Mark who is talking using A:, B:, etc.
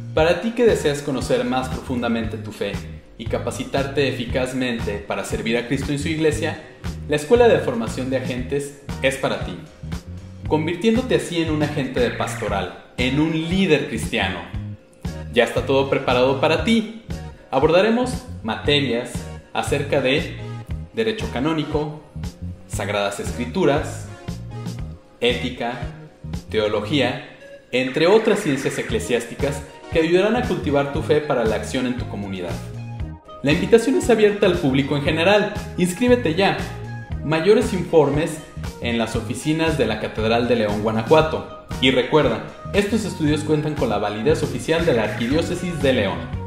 A: Para ti que deseas conocer más profundamente tu fe y capacitarte eficazmente para servir a Cristo en su iglesia, la Escuela de Formación de Agentes es para ti, convirtiéndote así en un agente de pastoral, en un líder cristiano. Ya está todo preparado para ti. Abordaremos materias acerca de derecho canónico, sagradas escrituras, ética, teología, entre otras ciencias eclesiásticas que ayudarán a cultivar tu fe para la acción en tu comunidad. La invitación es abierta al público en general. Inscríbete ya. Mayores informes en las oficinas de la Catedral de León, Guanajuato. Y recuerda, estos estudios cuentan con la validez oficial de la Arquidiócesis de León.